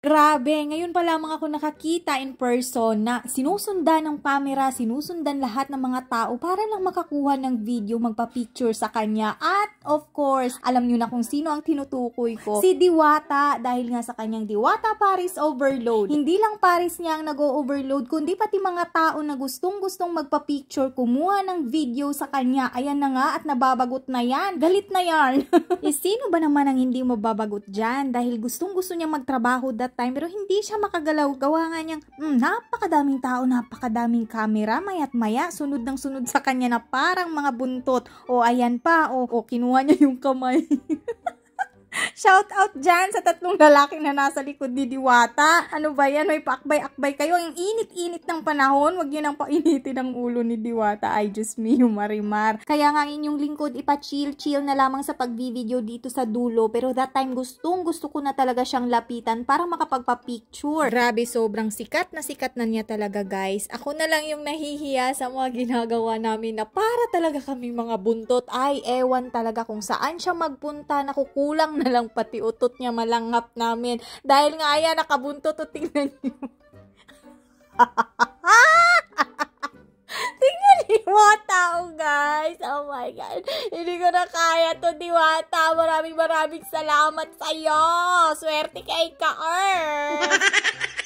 Grabe, ngayon pa lamang ako nakakita in person na sinusundan ng camera, sinusundan lahat ng mga tao para lang makakuha ng video, magpa-picture sa kanya. At of course, alam nyo na kung sino ang tinutukoy ko. Si Diwata, dahil nga sa kanyang Diwata Paris Overload. Hindi lang Paris niya ang nag-o-overload, kundi pati mga tao na gustong-gustong magpa-picture, kumuha ng video sa kanya. Ayan na nga at nababagot na yan. Galit na yan. Sino ba naman ang hindi mababagot dyan? Dahil gustong-gusto niya magtrabaho that time pero hindi siya makagalaw. Gawa nga niyang napakadaming tao, napakadaming camera, maya't maya sunod ng sunod sa kanya na parang mga buntot. O ayan pa, o kinuha niya yung kamay. Shout out dyan sa tatlong lalaki na nasa likod ni Diwata. Ano ba yan? May paakbay-akbay kayo. Ang init-init ng panahon. Huwag nyo nang painitin ang ulo ni Diwata. Ay, Diyos me, Marimar. Kaya nga inyong lingkod, ipa-chill-chill na lamang sa pag-video dito sa dulo. Pero that time, gusto ko na talaga siyang lapitan para makapagpa-picture. Grabe, sobrang sikat na niya talaga, guys. Ako na lang yung nahihiya sa mga ginagawa namin na para talaga kaming mga buntot. Ay, ewan talaga kung saan siya magpunta. Nakukulang na lang pati utot niya malanghap namin. Dahil nga ayan, nakabuntot o tingnan niyo. Tingnan niyo mga tao, guys. Oh my God. Hindi ko na kaya to, Diwata. Maraming salamat sa'yo. Swerte kay ka,